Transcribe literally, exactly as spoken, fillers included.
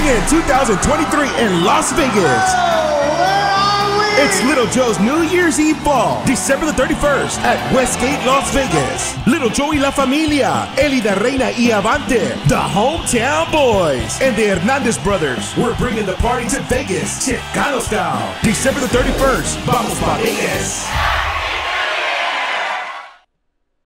happening in two thousand twenty-three in Las Vegas. It's Little Joe's New Year's Eve Ball, December the thirty-first at Westgate, Las Vegas. Little Joe y la Familia, Elida Reina y Avante, the Hometown Boys, and the Hernandez Brothers. We're bringing the party to Vegas, Tejano style. December the thirty-first, vamos pa' Vegas.